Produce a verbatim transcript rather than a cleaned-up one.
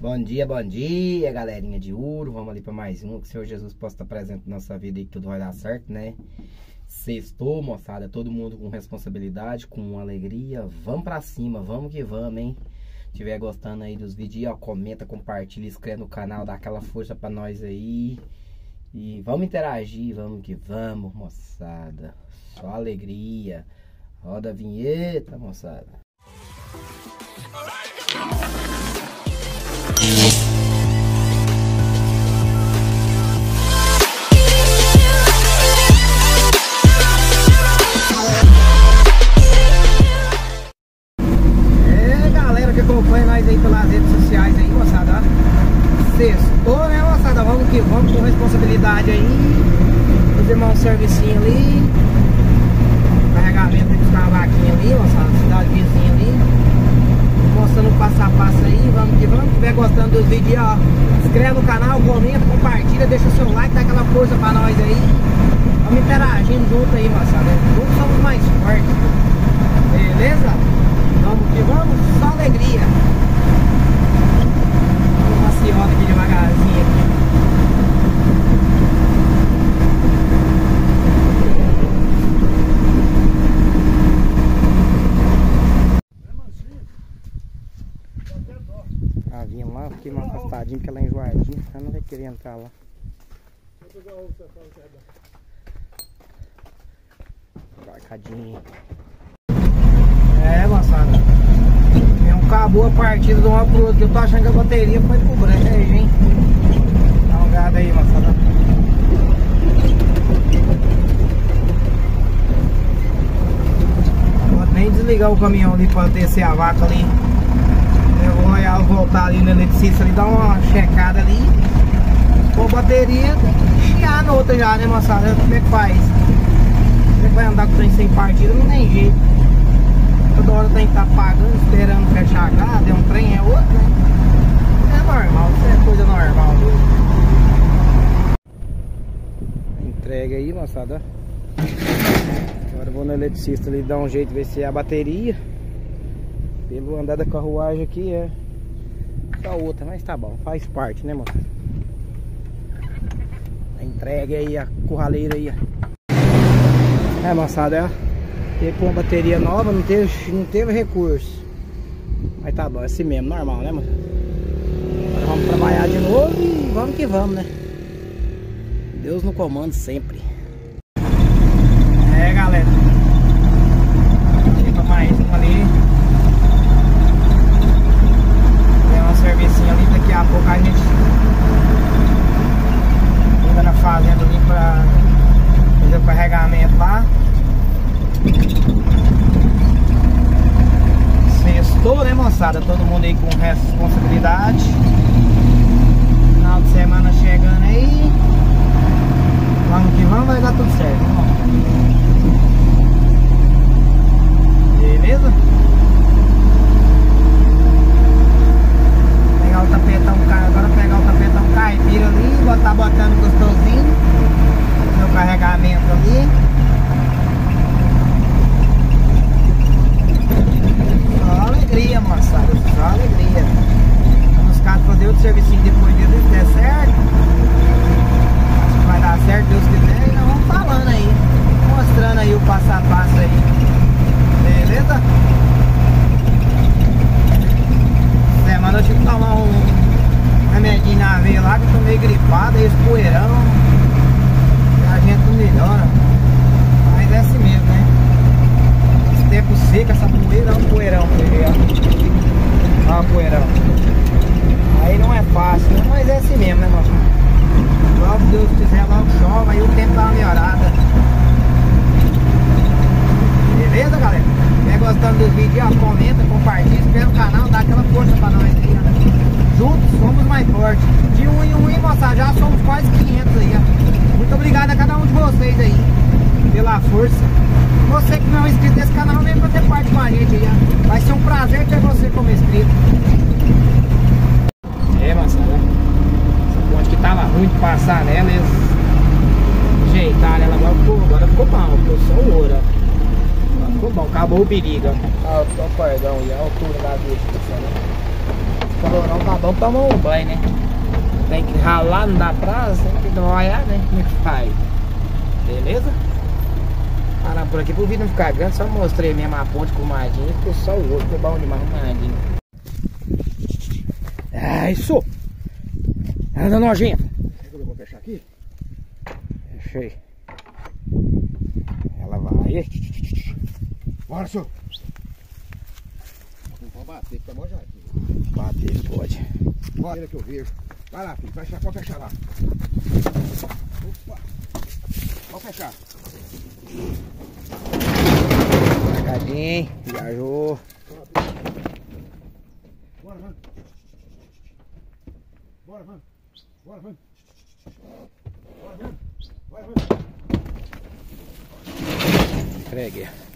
Bom dia, bom dia, galerinha de Ouro. Vamos ali para mais um. Que o Senhor Jesus possa estar presente na nossa vida e que tudo vai dar certo, né? Sextou, moçada. Todo mundo com responsabilidade, com alegria. Vamos para cima, vamos que vamos, hein? Se estiver gostando aí dos vídeos, ó, comenta, compartilha, inscreve no canal, dá aquela força para nós aí. E vamos interagir, vamos que vamos, moçada. Só alegria. Roda a vinheta, moçada. É, galera que acompanha nós aí pelas redes sociais aí, moçada. Sextou, né, moçada? Vamos que vamos, com responsabilidade aí. Os irmãos servicinho ali. Carregamento de buscar uma vaquinha ali, moçada. Cidade vizinha ali. Mostrando o passo a passo aí, vamos que vamos. Se estiver gostando dos vídeos, ó, se inscreve no canal, comenta, compartilha, deixa o seu like, dá aquela força pra nós aí. Vamos interagindo junto aí, moçada. Juntos somos mais fortes. Beleza? Vamos que vamos, só alegria. Vamos maciota aqui devagarzinho aqui. Ah, vinha lá, fiquei mais afastadinho que ela é enjoadinha, ela não vai querer entrar lá. Embarcadinho. É, moçada. Acabou a partida de uma pro outro. Eu tô achando que a bateria foi pro brejo, hein? Dá uma olhada aí, moçada. Não pode nem desligar o caminhão ali pra descer a vaca ali. Eu vou olhar, voltar ali na eletricista ali, dar uma checada ali. Com a bateria, tem que chiar na outra já, né, moçada? Como é que faz? Como é que vai andar com o trem sem partida? Não tem jeito. Toda hora tem que estar pagando, esperando fechar a grade, é um trem, é outro, né? É normal, isso é coisa normal. Entrega aí, moçada. Agora eu vou no eletricista ali dar um jeito, ver se é a bateria. Pelo andar da carruagem aqui é só outra, mas tá bom, faz parte, né, moçada? Entrega aí a curraleira aí, ó. É, moçada, é. Teve com uma bateria nova, não teve, não teve recurso. Mas tá bom, é assim mesmo, normal, né, mano? Agora vamos trabalhar de novo e vamos que vamos, né? Deus no comando sempre. É, galera. Fica mais um ali. Tem uma servicinha ali, daqui a pouco a gente fica na fazenda ali pra fazer o carregamento lá. Sextou, né, moçada? Todo mundo aí com responsabilidade. Final de semana chegando aí. Vamos que vamos, vai dar tudo certo, irmão. Beleza? Pegar o tapetão, agora pegar o tapetão caipira ali, botar botando gostosinho. Fazer o carregamento ali. Só alegria, moçada, só alegria. Vamos buscar fazer outro servicinho depois de Deus der certo. Acho que vai dar certo, Deus quiser. E nós vamos falando aí, mostrando aí o passo a passo aí. Beleza? Semana eu tive que tomar um remedinho na veia lá, que eu tô meio gripado, aí esse poeirão. E a gente não melhora. Mas é assim mesmo, né? Tempo seco, essa poeira é um poeirão, ó, ó, poeirão. Aí não é fácil, né? Mas é assim mesmo, né, moço? Logo Deus quiser, logo chove, aí o tempo dá uma melhorada. Beleza, galera? Se estiver gostando dos vídeos, ó, comenta, compartilha, inscreve no canal, dá aquela força pra nós aí, ó. Juntos somos mais fortes. De um em um, hein, moçada? Já somos quase quinhentos aí, ó. Muito obrigado a cada um de vocês aí pela força. Você que não é inscrito nesse canal, vem pra ter parte com a gente aí, ó. Vai ser um prazer ter você como inscrito. É, moçada. Essa ponte que tava ruim de passar nela, eles ajeitaram ela, agora ficou, agora ficou bom, ficou só o ouro, ó. Agora ficou bom, acabou o perigo, ó. Olha o cordão e a altura da bicha, o calorão tá Sabão toma um banho, né? Tem que ralar, não dá prazo, tem que noiar, né? Como é que faz? Beleza? Parar por aqui pro vídeo não ficar grande, só mostrei mesmo a ponte com o Madinho, ficou só o outro, ficou bom demais o Madinho. É isso! Anda nojento! Eu vou fechar aqui? Fechei. Ela vai. Bora, senhor! Não pode bater, fica mó jardim. Bater, pode. Bora que eu vejo. Vai lá, filho, fecha, pode fechar lá. Opa! Pode fechar. Marcadinho, viajou. Bora, vamos. Bora, vamos. Bora, vamos. Bora, vamos. Bora, vamos. Entregue.